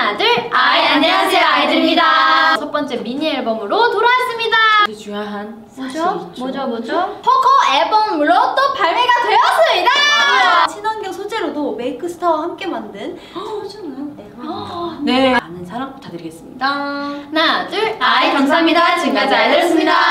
하나 둘 안녕하세요 아이들입니다. 첫 번째 미니 앨범으로 돌아왔습니다. 아주 중요한 사실이 있죠. 뭐죠? 포커 앨범으로 또 발매가 되었습니다. 친환경 소재로도 메이크스타와 함께 만든 소중한 앨범입니다. 네, 많은 사랑 부탁드리겠습니다. 하나 둘 감사합니다. 지금까지 아이들이었습니다.